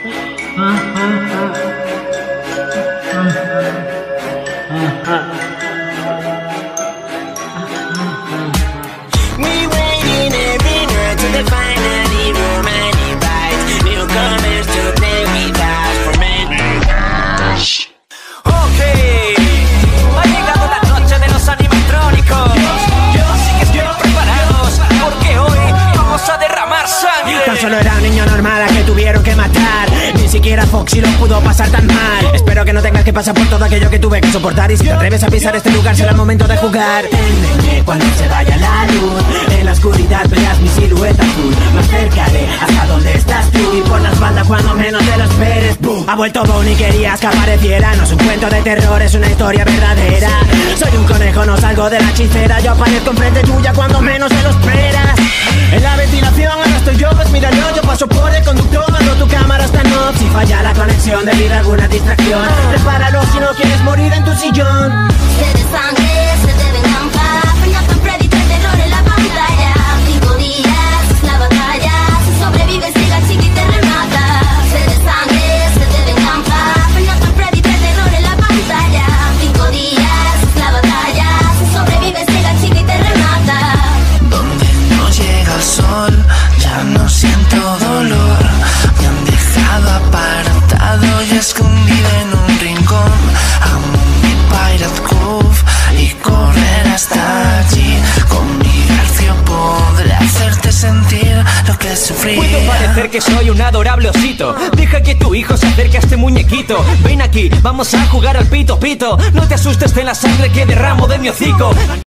We waiting every night to the finally romantic bites. Newcomers to play with us for many years. Ok, ha llegado la noche de los animatrónicos. Así que estén preparados, porque hoy vamos a derramar sangre. Tan solo era un niño normal a que tuvieron que matar. Ni siquiera Foxy lo pudo pasar tan mal. Espero que no tengas que pasar por todo aquello que tuve que soportar. Y si te atreves a pisar este lugar será el momento de jugar. Téndeme cuando se vaya la luz. En la oscuridad verás mi silueta azul. Me acercaré hasta donde estás tú. Y por la espalda cuando menos te lo esperes. ¡Bum! Ha vuelto Bonnie, querías que apareciera. No es un cuento de terror, es una historia verdadera. Soy un conejo, no salgo de la chistera. Yo aparezco enfrente tuya cuando menos te lo esperas. En la ventilación ahora estoy yo, pues míralo. Yo paso por el conductor, mando tu cámara hasta no. Si falla la conexión debido a alguna distracción, prepáralo si no quieres morir en tu sillón. Se de sangre, se de venganza. Peña con Freddy, trae terror en la pantalla. 5 días, es la batalla. Si sobrevives, llega chica y te remata. Se de sangre, se de venganza. Peña con Freddy, trae terror en la pantalla. 5 días, es la batalla. Si sobrevives, llega chica y te remata. Donde no llega el sol, ya no siento dolor. Me han dejado apartado y escondido en un rincón. Amo mi Pirate Cove y correr hasta allí. Con mi garfio podré hacerte sentir lo que sufrí. Puedo parecer que soy un adorable osito. Deja que tu hijo se acerque a este muñequito. Ven aquí, vamos a jugar al pito pito. No te asustes de la sangre que derramo de mi hocico.